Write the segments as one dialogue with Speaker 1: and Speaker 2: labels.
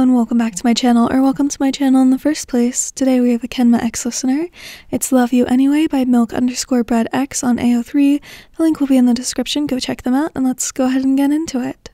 Speaker 1: and welcome back to my channel, or welcome to my channel in the first place. Today we have a Kenma X listener. It's Love You Anyway by milk_breadx on AO3. The link will be in the description, go check them out, and let's go ahead and get into it.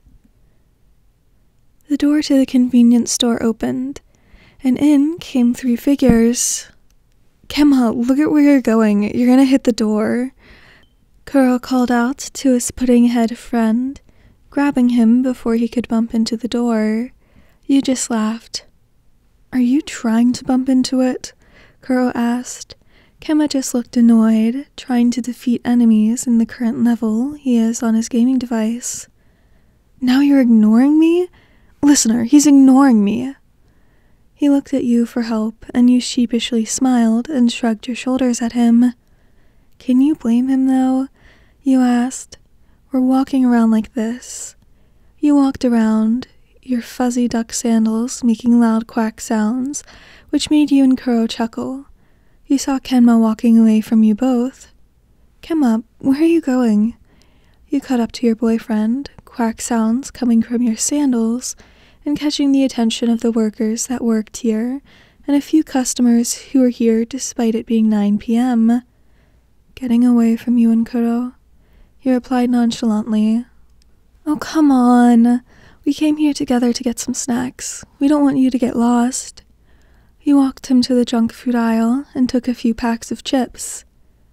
Speaker 1: The door to the convenience store opened, and in came 3 figures. Kenma, look at where you're going, you're gonna hit the door. Kuroo called out to his pudding-head friend, grabbing him before he could bump into the door. You just laughed. Are you trying to bump into it? Kuroo asked. Kenma just looked annoyed, trying to defeat enemies in the current level he is on his gaming device. Now you're ignoring me? Listener, he's ignoring me. He looked at you for help, and you sheepishly smiled and shrugged your shoulders at him. Can you blame him, though? You asked. We're walking around like this. You walked around, your fuzzy duck sandals making loud quack sounds, which made you and Kuroo chuckle. You saw Kenma walking away from you both. Kenma, where are you going? You caught up to your boyfriend, quack sounds coming from your sandals, and catching the attention of the workers that worked here, and a few customers who were here despite it being 9 p.m. Getting away from you and Kuroo? He replied nonchalantly. Oh, come on. We came here together to get some snacks. We don't want you to get lost. You walked him to the junk food aisle and took a few packs of chips.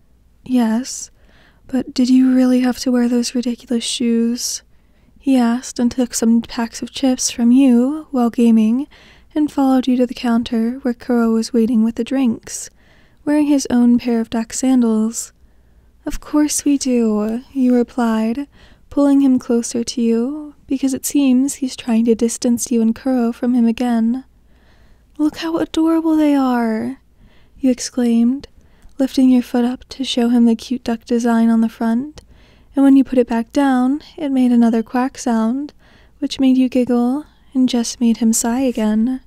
Speaker 1: Yes, but did you really have to wear those ridiculous shoes? He asked and took some packs of chips from you while gaming and followed you to the counter where Kuroo was waiting with the drinks, wearing his own pair of duck sandals. Of course we do, you replied, pulling him closer to you, because it seems he's trying to distance you and Kuroo from him again. Look how adorable they are, you exclaimed, lifting your foot up to show him the cute duck design on the front, and when you put it back down, it made another quack sound, which made you giggle and just made him sigh again.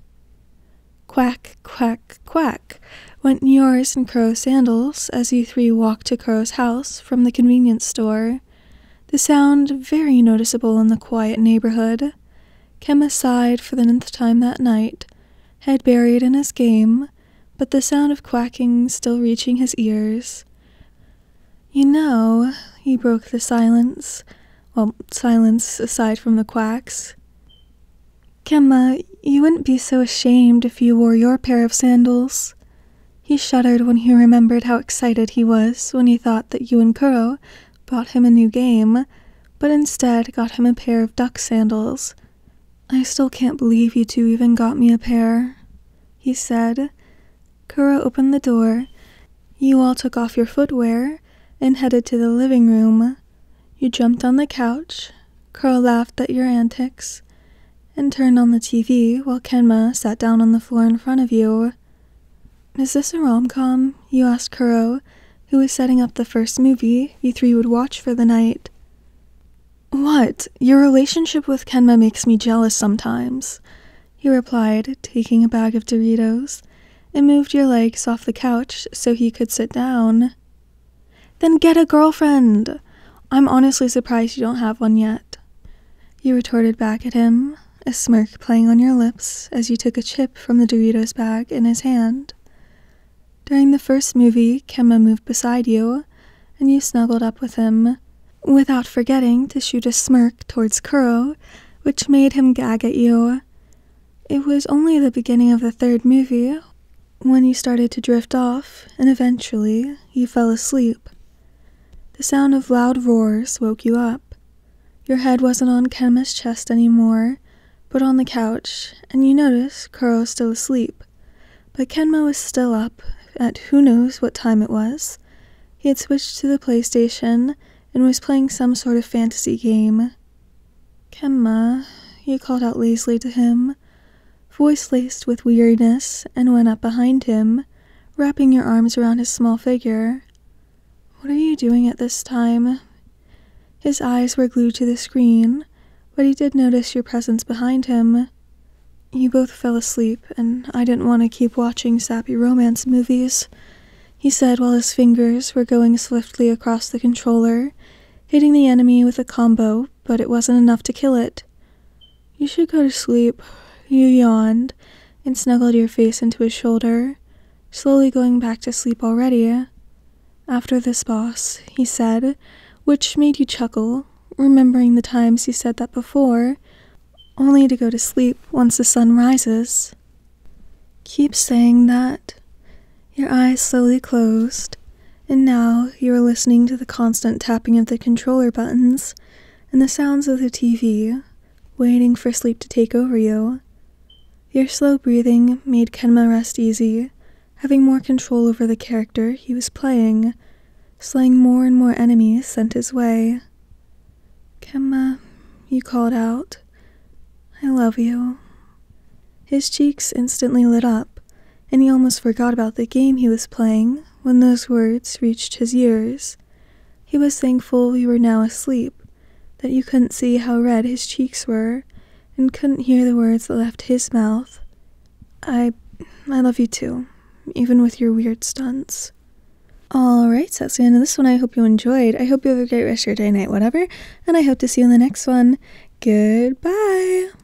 Speaker 1: Quack, quack, quack, went yours and Kuroo's sandals as you 3 walked to Kuroo's house from the convenience store. The sound very noticeable in the quiet neighborhood. Kenma sighed for the 9th time that night, head buried in his game, but the sound of quacking still reaching his ears. You know, he broke the silence. Well, silence aside from the quacks. Kenma, you wouldn't be so ashamed if you wore your pair of sandals. He shuddered when he remembered how excited he was when he thought that you and Kuroo bought him a new game, but instead got him a pair of duck sandals. I still can't believe you 2 even got me a pair, he said. Kuroo opened the door. You all took off your footwear and headed to the living room. You jumped on the couch. Kuroo laughed at your antics and turned on the TV while Kenma sat down on the floor in front of you. Is this a rom-com? You asked Kuroo, who was setting up the first movie you 3 would watch for the night. What? Your relationship with Kenma makes me jealous sometimes, he replied, taking a bag of Doritos, and moved your legs off the couch so he could sit down. Then get a girlfriend! I'm honestly surprised you don't have one yet. You retorted back at him, a smirk playing on your lips as you took a chip from the Doritos bag in his hand. During the first movie, Kenma moved beside you, and you snuggled up with him, without forgetting to shoot a smirk towards Kuroo, which made him gag at you. It was only the beginning of the 3rd movie, when you started to drift off, and eventually you fell asleep. The sound of loud roars woke you up. Your head wasn't on Kenma's chest anymore, but on the couch, and you noticed Kuroo still asleep. But Kenma was still up, at who knows what time it was. He had switched to the PlayStation and was playing some sort of fantasy game. Kenma, you called out lazily to him, voice laced with weirdness, and went up behind him, wrapping your arms around his small figure. What are you doing at this time? His eyes were glued to the screen, but he did notice your presence behind him. You both fell asleep, and I didn't want to keep watching sappy romance movies, he said while his fingers were going swiftly across the controller, hitting the enemy with a combo, but it wasn't enough to kill it. You should go to sleep. You yawned and snuggled your face into his shoulder, slowly going back to sleep already. After this, boss, he said, which made you chuckle, remembering the times he said that before, only to go to sleep once the sun rises. Keep saying that. Your eyes slowly closed, and now you are listening to the constant tapping of the controller buttons and the sounds of the TV, waiting for sleep to take over you. Your slow breathing made Kenma rest easy, having more control over the character he was playing, slaying more and more enemies sent his way. Kenma, you called out, I love you. His cheeks instantly lit up, and he almost forgot about the game he was playing when those words reached his ears. He was thankful you were now asleep, that you couldn't see how red his cheeks were, and couldn't hear the words that left his mouth. I love you too, even with your weird stunts. Alright, so that's the end of this one. I hope you enjoyed. I hope you have a great rest of your day, night, whatever, and I hope to see you in the next one. Goodbye!